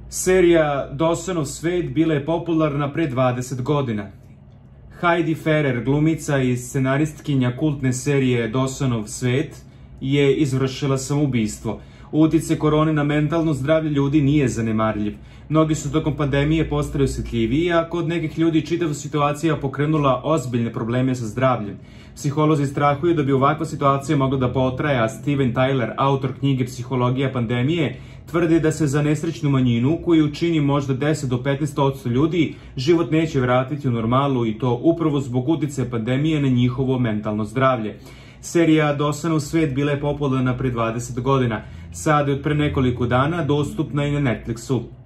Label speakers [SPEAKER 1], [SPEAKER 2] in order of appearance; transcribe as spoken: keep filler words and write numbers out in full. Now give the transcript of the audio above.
[SPEAKER 1] Serija Dawsonov svet bila je popularna pre dvadeset godina. Heidi Ferrer, glumica i scenaristkinja kultne serije Dawsonov svet, je izvršila samoubistvo. Uticaj korone na mentalno zdravlje ljudi nije zanemarljiv. Mnogi su tokom pandemije postali osjetljiviji, a kod nekih ljudi čitava situacija pokrenula ozbiljne probleme sa zdravljem. Psiholozi strahuju da bi ovakva situacija mogla da potraje, a Steven Tyler, autor knjige Psihologija pandemije, tvrdi da se za nesrećnu manjinu, koju čini možda deset do petnaest posto ljudi, život neće vratiti u normalu i to upravo zbog uticaja pandemije na njihovo mentalno zdravlje. Serija Dawsonov svet bila je popularna pre dvadeset godina. Sada je od pre nekoliko dana dostupna i na Netflixu.